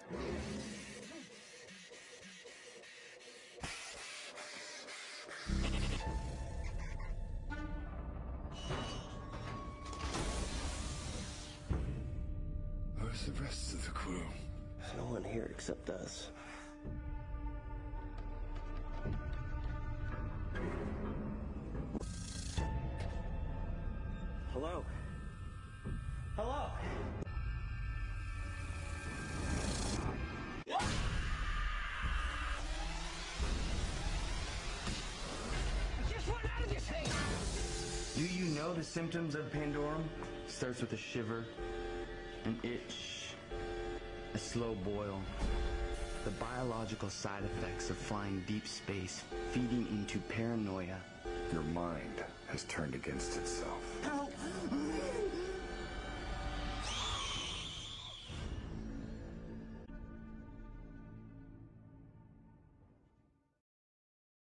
Where's the rest of the crew? There's no one here except us. Hello? Hello? I just want out of this thing! Do you know the symptoms of Pandorum? Starts with a shiver, an itch, a slow boil. The biological side effects of flying deep space, feeding into paranoia. Your mind has turned against itself. Help!